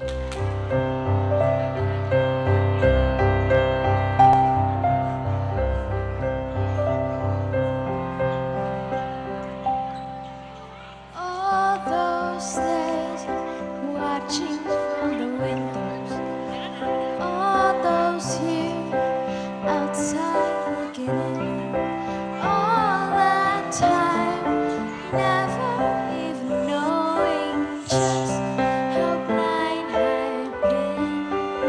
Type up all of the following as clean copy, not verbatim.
All those days watching from the windows, all those years outside looking in, all that time never even knowing just how blind I've been.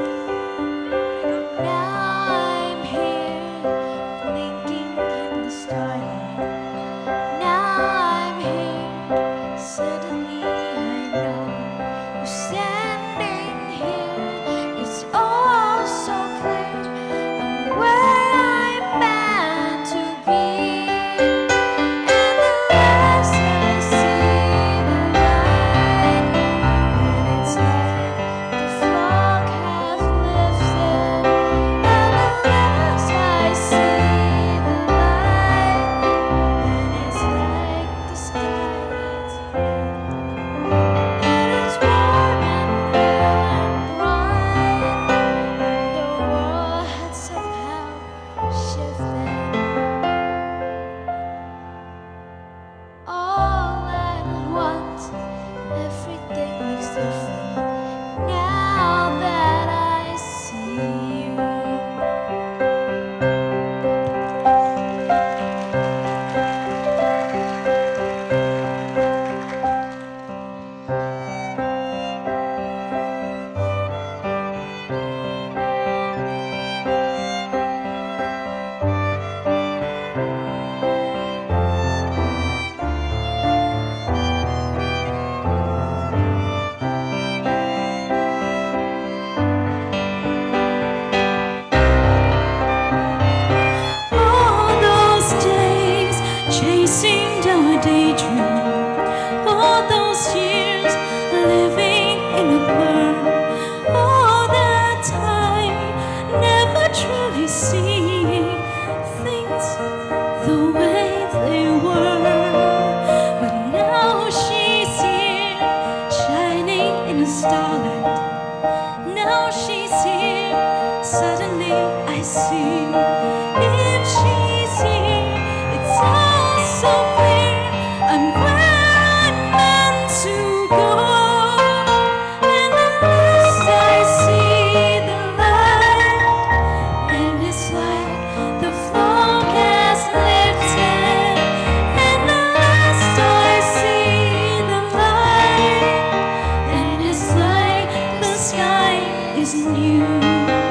Now I'm here blinking in the starlight. Now I'm here, suddenly I know you're standing here. It's all so clear, I'm where I'm meant to be. And the less I see the light, and it's like the fog has lifted. And the less I see the light, and it's like the sky is blue, and it's warm and real and bright, and the world had somehow shifted. All at once, everything looks different now that I see you. All those days chasing down a daydream, all those years living in a blur, all that time never truly seeing things the way they were. But now she's here, shining in the starlight. Now she's here, suddenly I see. If she's here, it's all so clear, I'm where I'm meant to go. And the less I see the light, and it's like the fog has lifted. And the less I see the light, and it's like the sky is new.